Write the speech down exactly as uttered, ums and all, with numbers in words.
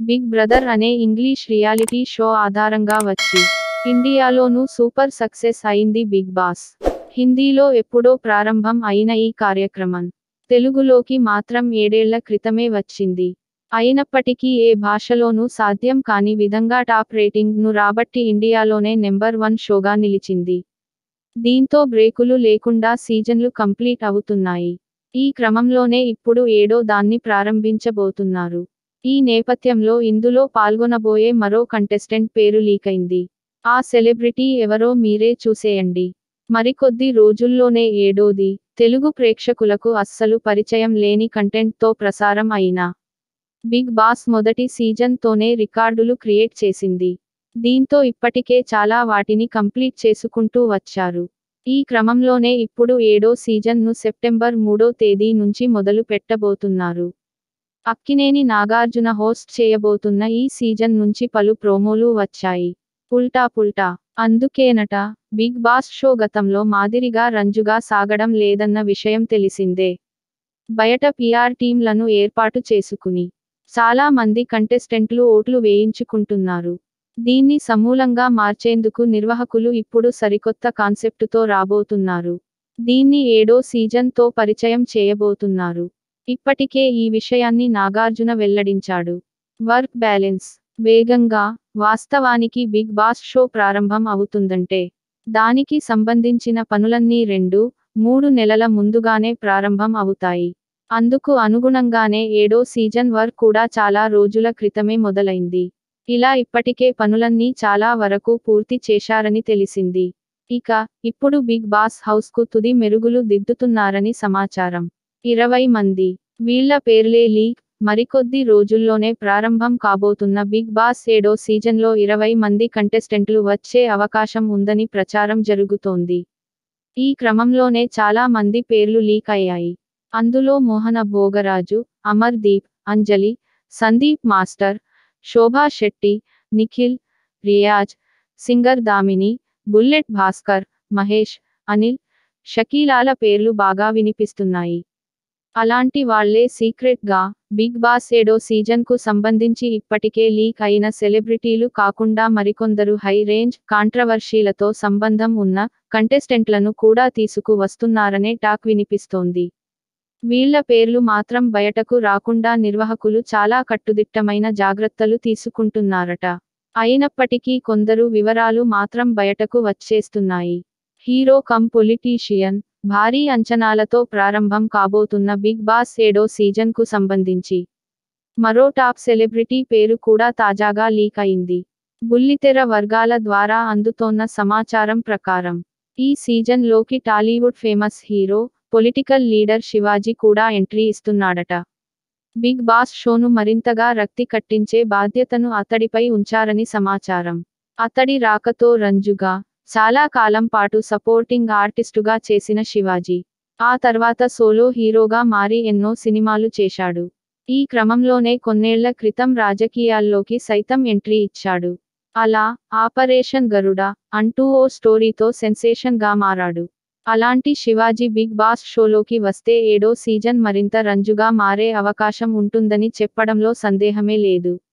Big brother అనే English reality show ఆధారంగా వచ్చి ఇండియాలోనూ సూపర్ సక్సెస్ అయింది బిగ్ బాస్. హిందీలో ఎప్పుడో ప్రారంభం అయిన ఈ కార్యక్రమం తెలుగులోకి మాత్రం ఏడేళ్ల క్రితమే వచ్చింది. అయినప్పటికీ ఏ భాషలోనూ సాధ్యం కాని విధంగా టాప్ రేటింగ్ ను రాబట్టి ఇండియాలోనే నెంబర్ వన్ షోగా నిలిచింది. దీంతో బ్రేకులు లేకుండా సీజన్లు కంప్లీట్ అవుతున్నాయి. ఈ క్రమంలోనే ఇప్పుడు ఏడో దాన్ని ప్రారంభించబోతున్నారు. ఈ నేపథ్యంలో ఇందులో పాల్గొనబోయే మరో కంటెస్టెంట్ పేరు లీకైంది. ఆ సెలబ్రిటీ ఎవరో మీరే చూసేయండి. మరికొద్ది రోజుల్లోనే ఏడోది, తెలుగు ప్రేక్షకులకు అస్సలు పరిచయం లేని కంటెంట్ తో ప్రసారం అయిన బిగ్ బాస్ మొదటి సీజన్ తోనే రికార్డులు క్రియేట్ చేసింది. దీంతో ఇప్పటికే చాలా వాటిని కంప్లీట్ చేసుకుంటూ వచ్చారు. ఈ క్రమంలోనే ఇప్పుడు ఏడో సీజన్ ను సెప్టెంబర్ మూడో తేదీ నుంచి మొదలు పెట్టబోతున్నారు. అక్కినేని నాగార్జున హోస్ట్ చేయబోతున్న ఈ సీజన్ నుంచి పలు ప్రోమోలు వచ్చాయి. పుల్టా పుల్టా అందుకేనట బిగ్ బాస్ షో గతంలో మాదిరిగా రంజుగా సాగడం లేదన్న విషయం తెలిసిందే. బయట పీఆర్ టీంలను ఏర్పాటు చేసుకుని చాలా మంది కంటెస్టెంట్లు ఓట్లు వేయించుకుంటున్నారు. దీన్ని సమూలంగా మార్చేందుకు నిర్వాహకులు ఇప్పుడు సరికొత్త కాన్సెప్టుతో రాబోతున్నారు. దీన్ని ఏడో సీజన్ తో పరిచయం చేయబోతున్నారు. ఇప్పటికే ఈ విషయాన్ని నాగార్జున వెల్లడించాడు. వర్క్ బ్యాలెన్స్ వేగంగా వాస్తవానికి బిగ్ బాస్ షో ప్రారంభం అవుతుందంటే దానికి సంబంధించిన పనులన్నీ రెండు, మూడు నెలల ముందుగానే ప్రారంభం అవుతాయి. అందుకు అనుగుణంగానే ఏడో సీజన్ వర్క్ కూడా చాలా రోజుల క్రితమే మొదలైంది. ఇలా ఇప్పటికే పనులన్నీ చాలా వరకు పూర్తి చేశారని తెలిసింది. ఇక ఇప్పుడు బిగ్ బాస్ హౌస్ కు తుది మెరుగులు దిద్దుతున్నారని సమాచారం. ఇరవై మంది వీళ్ల పేర్లే లీక్. మరికొద్ది రోజుల్లోనే ప్రారంభం కాబోతున్న బిగ్ బాస్ ఏడో సీజన్లో ఇరవై మంది కంటెస్టెంట్లు వచ్చే అవకాశం ఉందని ప్రచారం జరుగుతోంది. ఈ క్రమంలోనే చాలా మంది పేర్లు లీక్ అయ్యాయి. అందులో Mohana Bhogaraju, Amardeep, Anjali, Sandeep master, Shobha Shetty, Nikhil, Riyaz, singer Damini, bullet Bhaskar, Mahesh, Anil, షకీలాల పేర్లు బాగా వినిపిస్తున్నాయి. అలాంటి వాళ్లే సీక్రెట్ గా బిగ్ బాస్ ఏడో సీజన్ కు సంబంధించి ఇప్పటికే లీక్ అయిన సెలబ్రిటీలు కాకుండా మరికొందరు హై రేంజ్ కాంట్రవర్షీలతో సంబంధం ఉన్న కంటెస్టెంట్లను కూడా తీసుకు వస్తున్నారనే టాక్ వినిపిస్తోంది. వీళ్ల పేర్లు మాత్రం బయటకు రాకుండా నిర్వాహకులు చాలా కట్టుదిట్టమైన జాగ్రత్తలు తీసుకుంటున్నారట. అయినప్పటికీ కొందరు వివరాలు మాత్రం బయటకు వచ్చేస్తున్నాయి. హీరో కమ్ పొలిటీషియన్ భారీ అంచనాలతో ప్రారంభం కాబోతున్న బిగ్ బాస్ ఏడో సీజన్ కు సంబంధించి మరో టాప్ సెలబ్రిటీ పేరు కూడా తాజాగా లీక్ అయింది. బుల్లితెర వర్గాల ద్వారా అందుతోన్న సమాచారం ప్రకారం ఈ సీజన్ లోకి Tollywood famous hero, political leader Shivaji కూడా ఎంట్రీ ఇస్తున్నాడట. బిగ్ బాస్ షోను మరింతగా రక్తి కట్టించే బాధ్యతను అతడిపై ఉంచారని సమాచారం. అతడి రాకతో రంజుగా చాలా కాలం పాటు సపోర్టింగ్ ఆర్టిస్టుగా చేసిన శివాజీ ఆ తర్వాత సోలో హీరోగా మారి ఎన్నో సినిమాలు చేశాడు. ఈ క్రమంలోనే కొన్నేళ్ల క్రితం రాజకీయాల్లోకి సైతం ఎంట్రీ ఇచ్చాడు. అలా ఆపరేషన్ గరుడ అంటూ ఓ స్టోరీతో సెన్సేషన్ గా మారాడు. అలాంటి శివాజీ బిగ్ బాస్ షోలోకి వస్తే ఏడో సీజన్ మరింత రంజుగా మారే అవకాశం ఉంటుందని చెప్పడంలో సందేహమే లేదు.